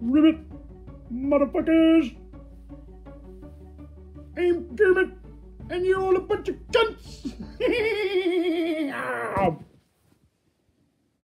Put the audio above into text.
Ribbit, motherfuckers. I'm Kermit, and you're all a bunch of cunts. Ow.